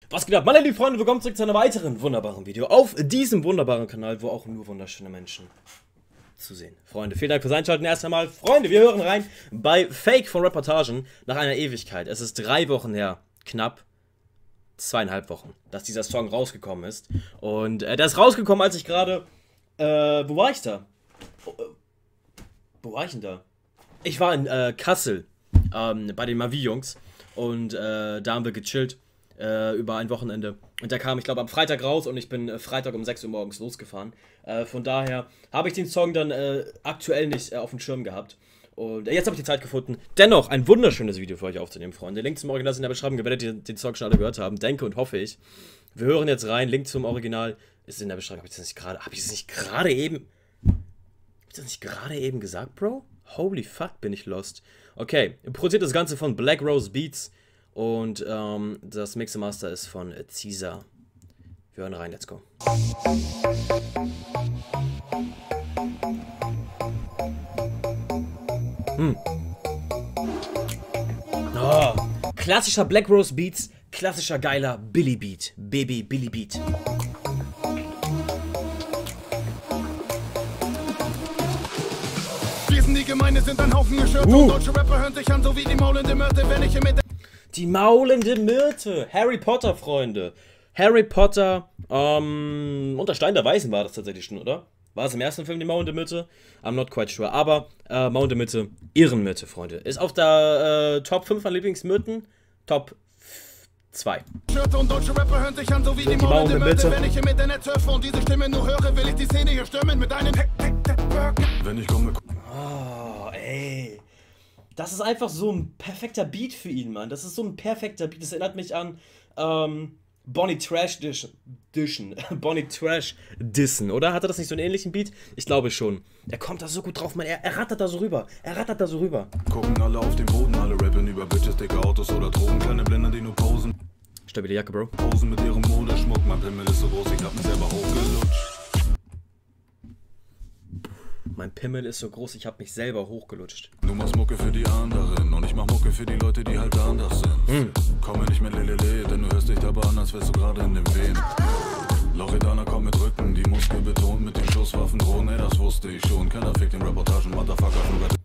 Was geht ab, meine lieben Freunde, willkommen zurück zu einem weiteren wunderbaren Video auf diesem wunderbaren Kanal, wo auch nur wunderschöne Menschen zu sehen. Freunde, vielen Dank fürs Einschalten erst einmal. Freunde, wir hören rein bei Fake von Reportagen nach einer Ewigkeit. Es ist 3 Wochen her, knapp 2,5 Wochen, dass dieser Song rausgekommen ist. Und der ist rausgekommen, als ich gerade, wo war ich da? Wo war ich denn da? Ich war in Kassel, bei den Mavi-Jungs. Und da haben wir gechillt. Über ein Wochenende. Und der kam, ich glaube, am Freitag raus und ich bin Freitag um 6 Uhr morgens losgefahren. Von daher habe ich den Song dann aktuell nicht auf dem Schirm gehabt. Und jetzt habe ich die Zeit gefunden, dennoch ein wunderschönes Video für euch aufzunehmen, Freunde. Link zum Original ist in der Beschreibung, ihr werdet den Song schon alle gehört haben, denke und hoffe ich. Wir hören jetzt rein, Link zum Original ist in der Beschreibung. Habe ich das nicht gerade eben gesagt, Bro? Holy fuck, bin ich lost. Okay, produziert das Ganze von Black Rose Beats. Und das Mixmaster ist von Caesar. Wir hören rein, let's go. Oh, klassischer Black Rose Beats, klassischer geiler Billy Beat. Baby Billy Beat. Wir sind die Gemeinde, sind ein Haufen geschürte und deutsche Rapper hören sich an, so wie die maulende Myrte, wenn ich hier mit Die maulende Myrte. Harry Potter, Freunde. Harry Potter, unter Stein der Weisen war das tatsächlich schon, oder? War es im ersten Film die maulende Myrte? I'm not quite sure. Aber maulende Myrte, Irrenmyrte, Freunde. Ist auf der Top 5 an Lieblingsmyrten. Top 2. und deutsche Rapper hören sich an, so wie die maulende Myrte, wenn ich im Internet surfe und diese Stimme nur höre, will ich die Szene hier stürmen mit einem Wenn ich komme. Oh, ey. Das ist einfach so ein perfekter Beat für ihn, Mann. Das ist so ein perfekter Beat. Das erinnert mich an Bonnie Trash Bonnie Trash Dissen, oder? Hat er das nicht so einen ähnlichen Beat? Ich glaube schon. Er kommt da so gut drauf, Mann. Er rattert da so rüber. Gucken alle auf den Boden, alle rappen über Bitches, dicke Autos oder Drogen. Kleine Blender, die nur posen. Stabile Jacke, Bro. Posen mit ihrem Modeschmuck. Mein Pimmel ist so groß, ich hab mich selber hochgelutscht. Mein Pimmel ist so groß, ich hab mich selber hochgelutscht. Du machst Mucke für die anderen und ich mach Mucke für die Leute, die halt anders sind. Komme nicht mit Lelele, denn du hörst dich dabei an, als wärst du gerade in den Wehen. Loredana kommt mit Rücken, die Muskel betont mit den Schusswaffen drohen, ey, das wusste ich schon. Keiner fickt den Reportagen, Motherfucker.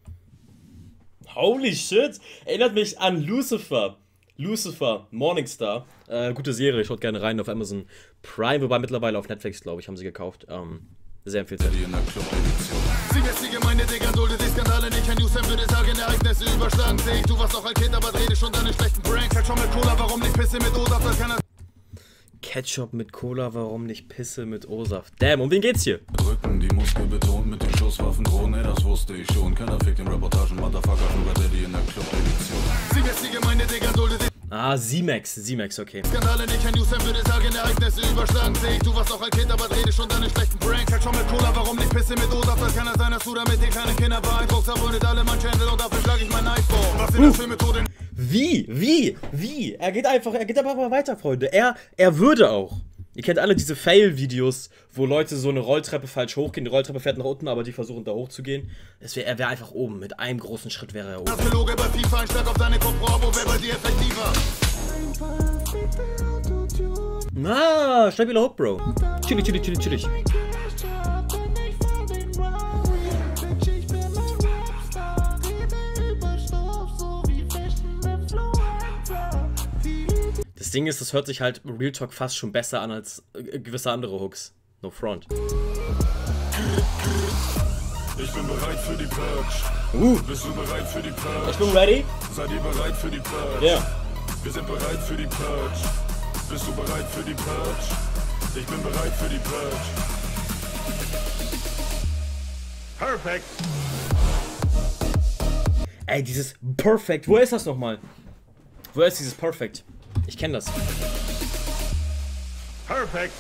Holy shit! Erinnert mich an Lucifer. Lucifer, Morningstar. Gute Serie, schaut gerne rein auf Amazon Prime, wobei mittlerweile auf Netflix, glaube ich, haben sie gekauft. Sehr empfehlenswert. Sie ist die Gemeinde, Digga, dulde die Skandale nicht. Ein Newsam würde sagen, Ereignisse überschlagen sich. Du warst auch ein Kind, aber dreh dich schon deine schlechten Pranks. Halt schon mit Cola, warum nicht Pisse mit O-Saft? Das kann er. Ketchup mit Cola, warum nicht Pisse mit O-Saft? Damn, um wen geht's hier? Drücken, die Muskel betont mit den Schusswaffen drohen, ey, das wusste ich schon. Keiner fickt den Reportagen, Motherfucker, Sugar Daddy in der Club-Edition. Sie ist die Gemeinde, Digga, dulde die. Ah, Z-Max, okay. Skandale nicht, ein Newsam würde sagen, Ereignisse überschlagen sich. Du warst auch ein Kind, aber dreh dich schon deine schlechten Pranks. Halt schon mit Cola, warum nicht Pisse mit O-Saft? Das kann ja sein, dass du damit die kleinen Kinder beeindruckst. Abonniert alle mein Channel und dafür schlag ich mein iPhone. Was sind das für Methoden? Wie? Er geht einfach mal weiter, Freunde. Er würde auch. Ihr kennt alle diese Fail-Videos, wo Leute so eine Rolltreppe falsch hochgehen. Die Rolltreppe fährt nach unten, aber die versuchen da hochzugehen. Er wäre einfach oben. Mit einem großen Schritt wäre er oben. Das Logo bei FIFA, ein Schlag auf deine Kopfbravo, wer bei dir effektiver? Ah, stabiler Hook, Bro. Chillig. Das Ding ist, das hört sich halt Real Talk fast schon besser an als gewisse andere Hooks. No front. Ich bin bereit für die Purge. Bist du bereit für die Purge? Ich bin ready. Seid ihr bereit für die Purge? Ja. Yeah. Wir sind bereit für die Purge. Bist du bereit für die Purge? Ich bin bereit für die Purge. Perfekt. Ey, dieses Perfect. Wo ist das nochmal? Wo ist dieses Perfect? Ich kenne das. Perfekt.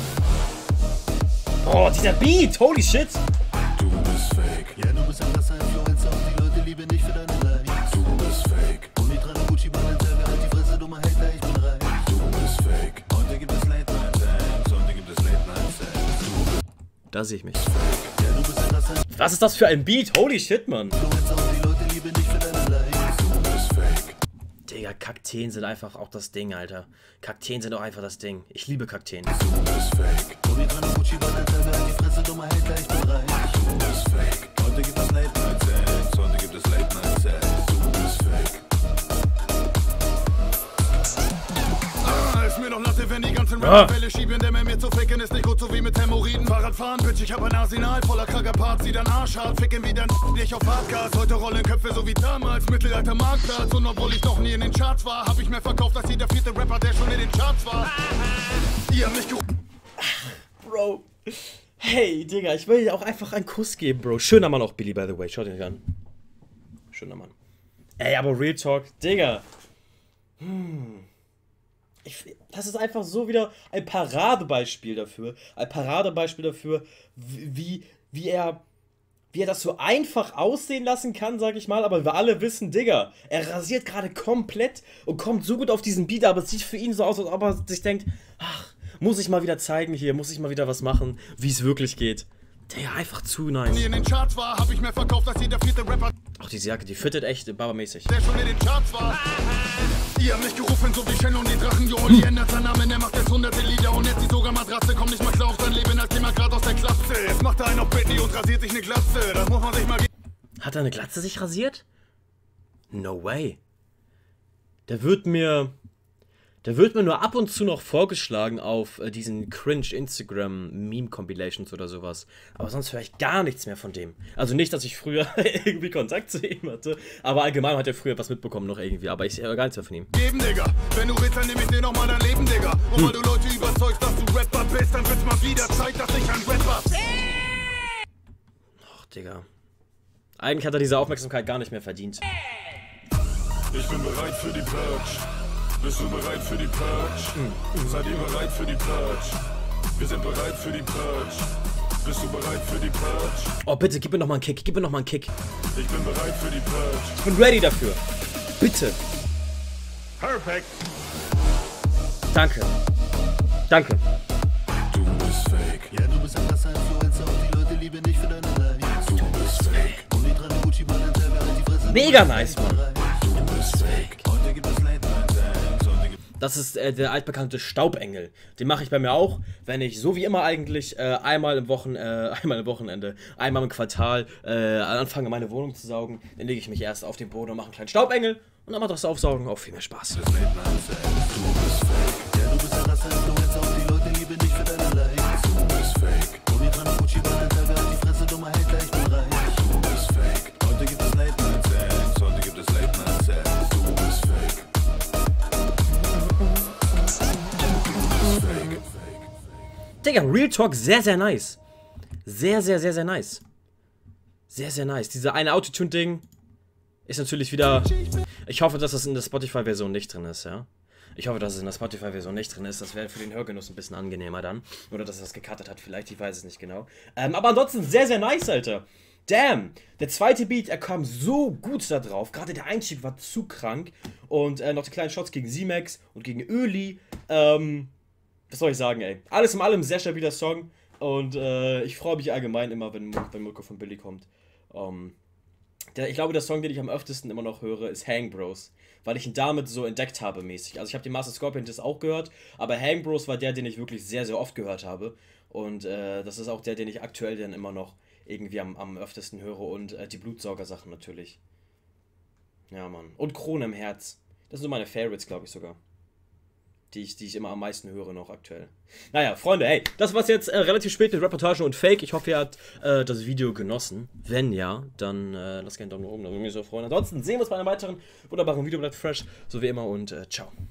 Oh, dieser Beat. Holy shit. Du bist fake. Ja, du bist ein krasser Influencer und die Leute lieben dich für deine Likes. Du bist fake. Und die tragen Gucci Balenciaga, halt die Fresse, dummer Hater, ich bin reich. Du bist fake. Heute gibt es Late Night Sex, heute gibt es Late Night Sex. Da sehe ich mich. Ja, du bist ein krasser Was ist das für ein Beat? Holy shit, Mann. Influencer und die Leute lieben dich für deine Likes. Du bist fake. Digga, Kakteen sind einfach auch das Ding, Alter. Kakteen sind auch einfach das Ding. Ich liebe Kakteen. Du bist fake. Die Fresse, dummer Held, gleich bereit. Du bist fake. Heute gibt es Late Night Sex. Heute gibt es Late Night Sex. Du bist fake. Ist mir doch Latte, wenn die ganzen Rapper-Fälle schieben, der mir zu ficken ist nicht gut, so wie mit Hämorrhoiden. Fahrradfahren, Bitch, ich hab ein Arsenal voller kranker Parts, die dann arschhart ficken wie dann nicht auf Hardgas. Heute rollen Köpfe so wie damals, Mittelalter Marktplatz. Und obwohl ich noch nie in den Charts war, hab ich mehr verkauft als jeder 4. Rapper, der schon in den Charts war. Ihr habt mich Bro. Hey, Digga, ich will dir auch einfach einen Kuss geben, Bro. Schöner Mann auch, Billy, by the way. Schaut ihn euch an. Schöner Mann. Ey, aber Real Talk, Digga. Das ist einfach so wieder ein Paradebeispiel dafür. Ein Paradebeispiel dafür, wie er das so einfach aussehen lassen kann, sag ich mal. Aber wir alle wissen, Digga, er rasiert gerade komplett und kommt so gut auf diesen Beat, aber es sieht für ihn so aus, als ob er sich denkt, ach, muss ich mal wieder zeigen hier, muss ich mal wieder was machen, wie es wirklich geht. Digga, einfach zu nice. in den Charts war, hab ich mehr verkauft als jeder 4. Rapper. Auch diese Jacke, die fittet echt barbermäßig. Der schon in den Charts war. Ihr habt mich gerufen, so wie Shen und die Drachen. Johnny ändert seinen Namen, er macht jetzt hunderte Lieder und jetzt die sogar Matratze. Kommt nicht mal klar auf sein Leben, als jemand grad aus der Klasse. Jetzt macht er einen auf Britney und rasiert sich eine Glatze. Das muss man sich mal geben. Hat er eine Glatze sich rasiert? No way. Der wird mir nur ab und zu noch vorgeschlagen auf diesen Cringe-Instagram-Meme-Compilations oder sowas. Aber sonst höre ich gar nichts mehr von dem. Also nicht, dass ich früher irgendwie Kontakt zu ihm hatte, aber allgemein hat er früher was mitbekommen noch irgendwie. Aber ich höre gar nichts mehr von ihm. Geben, Digga. Wenn du willst, dann nehm ich dir nochmal dein Leben, Digga. Und weil du Leute überzeugst, dass du Rapper bist, dann wird's mal wieder Zeit, dass ich ein Rapper. Och, Digga. Eigentlich hat er diese Aufmerksamkeit gar nicht mehr verdient. Ich bin bereit für die Purge. Bist du bereit für die Purge? Seid ihr bereit für die Purge? Wir sind bereit für die Purge. Bist du bereit für die Purge? Oh, bitte, gib mir nochmal einen Kick, gib mir nochmal einen Kick. Ich bin bereit für die Purge. Ich bin ready dafür. Bitte. Perfekt. Danke. Danke. Du bist fake. Ja, du bist ein krasser Influencer und die Leute lieben dich für deine Likes. Du bist fake. Und die 3 Gucci Balenciaga halt die Fresse. Mega nice, Mann. Du bist fake. Heute gibt es Late Night Sex. Das ist der altbekannte Staubengel. Den mache ich bei mir auch, wenn ich, so wie immer eigentlich, einmal im Wochenende, einmal im Quartal anfange, meine Wohnung zu saugen. Dann lege ich mich erst auf den Boden und mache einen kleinen Staubengel. Und dann macht das Aufsaugen auch viel mehr Spaß. Du bist fake. Ja, du bist ein krasser Influencer und die Leute lieben dich für deine Likes. Du bist fake. Und die 3 Gucci Balenciaga halt die Fresse, dummer Held, gleich bereit. Du bist fake. Heute gibt es Late Night Sex. Heute gibt es Late Night Sex. Du bist fake. Digga, Real Talk, sehr, sehr nice. Sehr, sehr, sehr, sehr nice. Sehr, sehr nice. Diese eine Autotune-Ding ist natürlich wieder... Ich hoffe, dass das in der Spotify-Version nicht drin ist, ja. Ich hoffe, dass es in der Spotify-Version nicht drin ist. Das wäre für den Hörgenuss ein bisschen angenehmer dann. Oder dass er das gecuttet hat, vielleicht, ich weiß es nicht genau. Aber ansonsten sehr, sehr nice, Alter. Damn, der zweite Beat, er kam so gut da drauf. Gerade der Einstieg war zu krank. Und noch die kleinen Shots gegen Z-Max und gegen Öli. Was soll ich sagen, ey? Alles in allem ein sehr stabiler Song. Und ich freue mich allgemein immer, wenn Mucke von Billy kommt. Ich glaube, der Song, den ich am öftesten immer noch höre, ist Hang Bros. Weil ich ihn damit so entdeckt habe mäßig. Also ich habe den Master Scorpion Diss auch gehört, aber Hang Bros war der, den ich wirklich sehr, sehr oft gehört habe. Und das ist auch der, den ich aktuell dann immer noch irgendwie am öftesten höre. Und die Blutsauger-Sachen natürlich. Ja, Mann. Und Krone im Herz. Das sind so meine Favorites, glaube ich sogar. Die ich immer am meisten höre noch aktuell. Naja, Freunde, hey, das war's jetzt relativ spät mit Reportage und Fake. Ich hoffe, ihr habt das Video genossen. Wenn ja, dann lasst gerne einen Daumen nach oben, da würde mich so freuen. Ansonsten sehen wir uns bei einem weiteren wunderbaren Video. Bleibt fresh, so wie immer und ciao.